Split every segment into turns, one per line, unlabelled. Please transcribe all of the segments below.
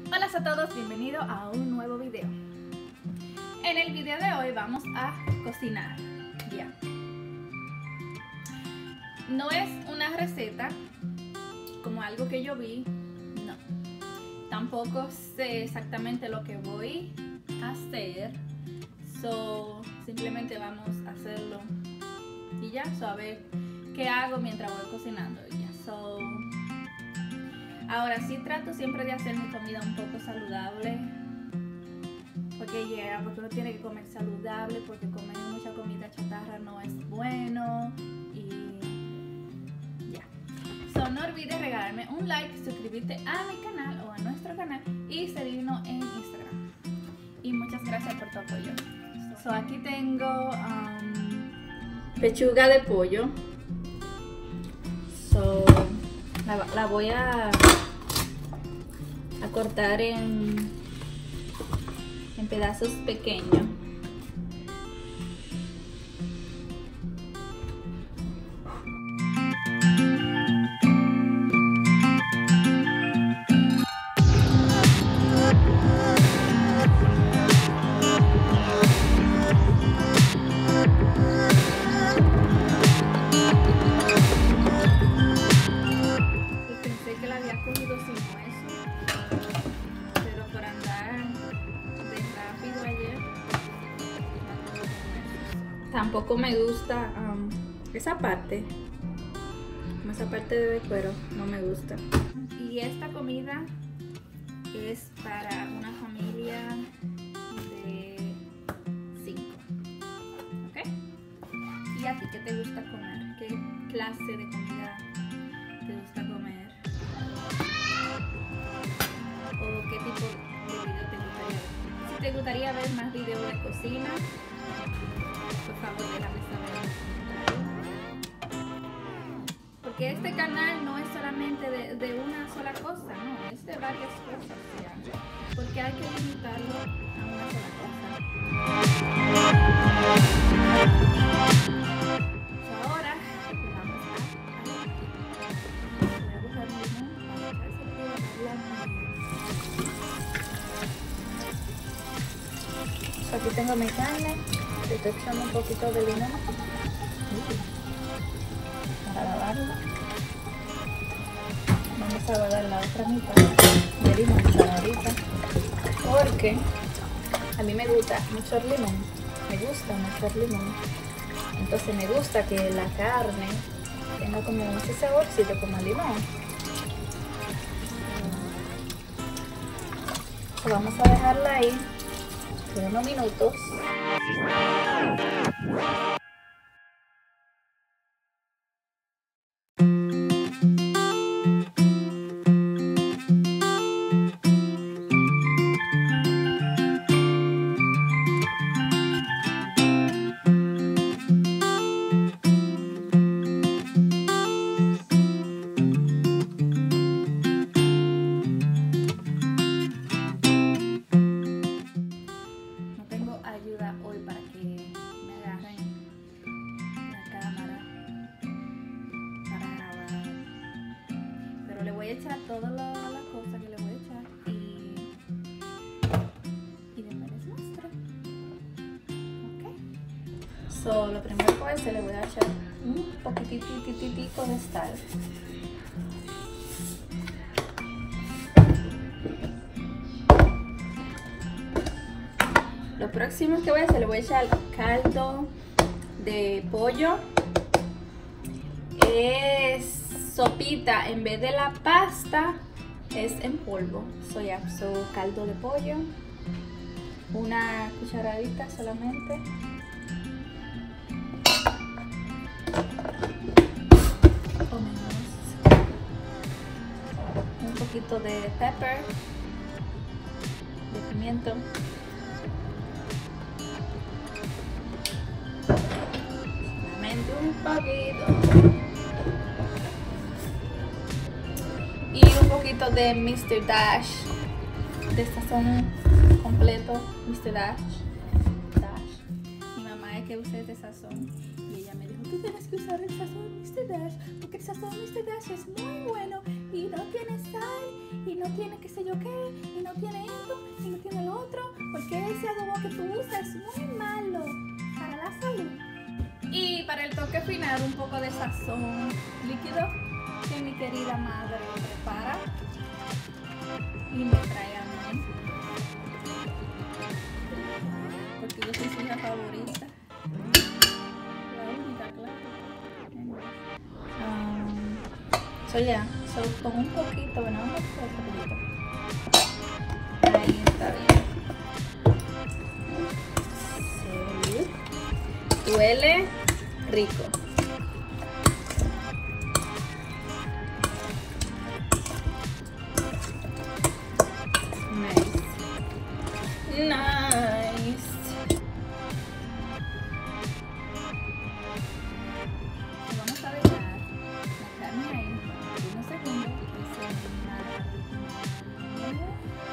Hola a todos, bienvenidos a un nuevo video. En el video de hoy vamos a cocinar. Ya. No es una receta como algo que yo vi, no. Tampoco sé exactamente lo que voy a hacer. Simplemente vamos a hacerlo y ya, a ver qué hago mientras voy cocinando y ya. Ahora sí trato siempre de hacer mi comida un poco saludable, porque uno tiene que comer saludable, porque comer mucha comida chatarra no es bueno y ya. No olvides regalarme un like, suscribirte a mi canal o a nuestro canal y seguirnos en Instagram. Y muchas gracias por tu apoyo. Aquí tengo pechuga de pollo. La voy a cortar en pedazos pequeños. Tampoco me gusta esa parte de cuero, no me gusta. Y esta comida es para una familia de 5, ¿ok? ¿Y a ti qué te gusta comer? ¿Qué clase de comida te gusta comer? ¿O qué tipo de video te gustaría ver? Si te gustaría ver más videos de cocina, por favor déjame saber en los comentarios, porque este canal no es solamente de una sola cosa, no, es de varias cosas, ¿ya? Porque hay que limitarlo a una sola cosa. Ahora vamos a buscar un limón para echarse aquí tengo mi carne. Le estoy echando un poquito de limón para lavarla. Vamos a guardar la otra mitad de limón para ahorita, porque a mí me gusta mucho el limón. Entonces me gusta que la carne tenga como ese saborcito como el limón. Vamos a dejarla ahí por unos minutos. Hoy para que me agarren la cámara para grabar, pero le voy a echar todas las cosas que le voy a echar y después les muestro. Ok, lo primero que voy a hacer, le voy a echar un poquitito de sal. Lo próximo que voy a hacer, le voy a echar caldo de pollo. Es sopita, en vez de la pasta es en polvo. Caldo de pollo, una cucharadita solamente. Un poquito de pepper, de pimiento. Un poquito y un poquito de Mr. Dash, de sazón completo. Mr. Dash. Mi mamá es que usa este sazón y ella me dijo, tú tienes que usar el sazón Mr. Dash, porque el sazón Mr. Dash es muy bueno y no tiene sal y no tiene qué sé yo qué y no tiene esto y no tiene lo otro, porque ese adobo que tú usas es muy malo para la salud. Y para el toque final, un poco de sazón líquido que mi querida madre prepara y me trae a mí, porque yo soy su hija favorita, la única, claro. Con un poquito, bueno, un poquito. Ahí está bien. Sí. Huele rico. Nice. Vamos a dejar la carne ahí unos segundos que se marine.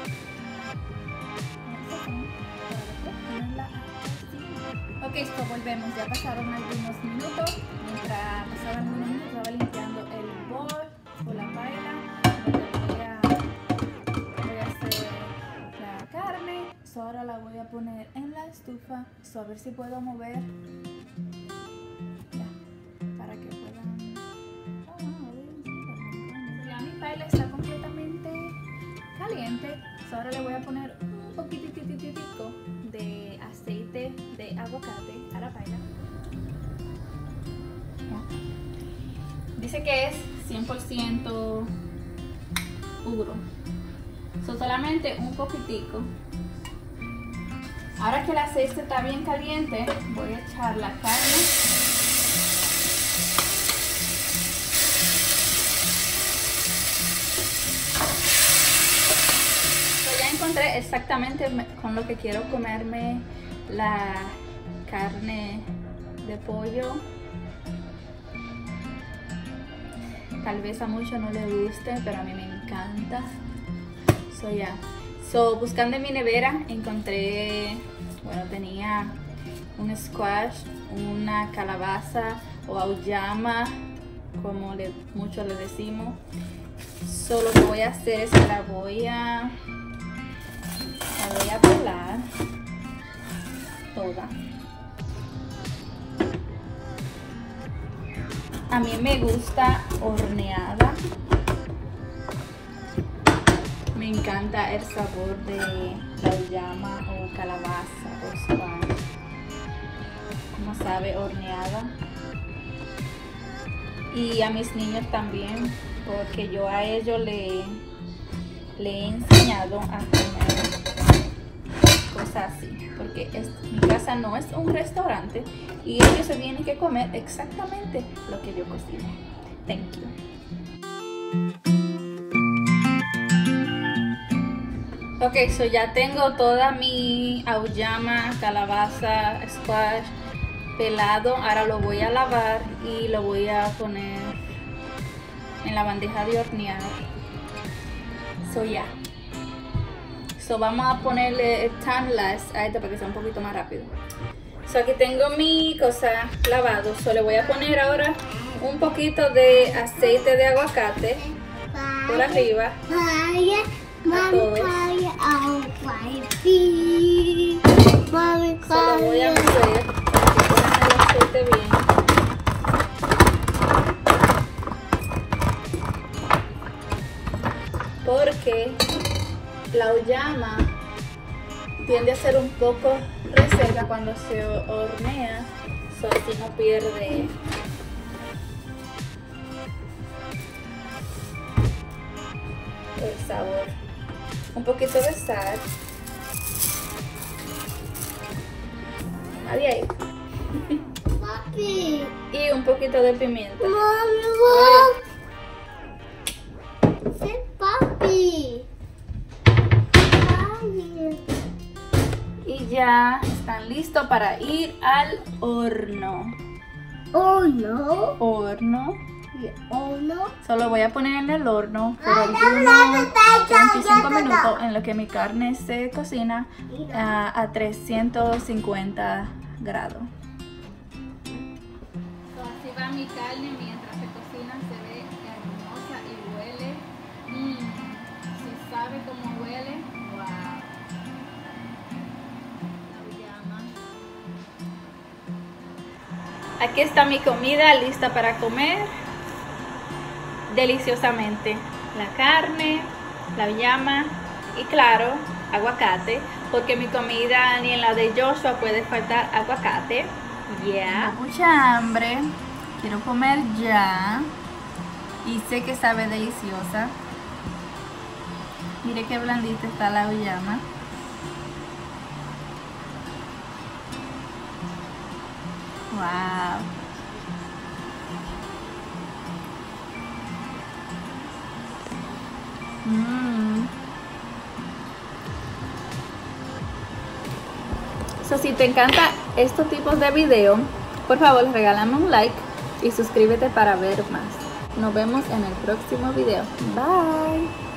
Ok, esto volvemos. Ya pasaron algunos minutos. Mientras pasaban algunos minutos, estaba limpiando el bol o la paila. Voy a hacer la carne. So, ahora la voy a poner en la estufa. So, a ver si puedo mover. Ya, para que puedan. Ya mi paila está completamente caliente. So, ahora le voy a poner un poquitito de aceite de aguacate a la paila. Dice que es 100% puro. So, solamente un poquitico. Ahora que el aceite está bien caliente, voy a echar la carne. So, ya encontré exactamente con lo que quiero comerme la carne de pollo. Tal vez a muchos no les guste, pero a mí me encanta. Buscando en mi nevera encontré, bueno, tenía un squash, una calabaza o auyama, como muchos le decimos. Lo que voy a hacer es que la voy a pelar toda. A mí me gusta horneada. Me encanta el sabor de la auyama o calabaza o squash. Como sabe, horneada. Y a mis niños también, porque yo a ellos le he enseñado a comer cosas así. Porque mi casa no es un restaurante y ellos se tienen que comer exactamente lo que yo cocino. Thank you. Ok, ya tengo toda mi auyama, calabaza, squash pelado. Ahora lo voy a lavar y lo voy a poner en la bandeja de hornear. Vamos a ponerle timeless a esto para que sea un poquito más rápido. Aquí tengo mi cosa lavado. Le voy a poner ahora un poquito de aceite de aguacate por arriba a todos. Lo voy a mover para que pongan el aceite bien. Porque la auyama tiende a ser un poco reseca cuando se hornea, así no pierde el sabor. Un poquito de sal. Ahí.
Papi.
Y un poquito de pimienta.
Mami, sí, papi.
Y ya están listos para ir al horno. Horno. Solo voy a poner en el horno por algunos 25 minutos en lo que mi carne se cocina a 350 grados. mi carne mientras se cocina se ve hermosa y huele. Se sabe cómo huele. Wow. La llama. Aquí está mi comida lista para comer deliciosamente. La carne, la llama y claro, aguacate, porque mi comida ni en la de Joshua puede faltar aguacate. Tengo mucha hambre, quiero comer ya y sé que sabe deliciosa. Mire qué blandita está la uyama. Wow. So, si te encanta estos tipos de videos, por favor regálame un like y suscríbete para ver más. Nos vemos en el próximo video. Bye.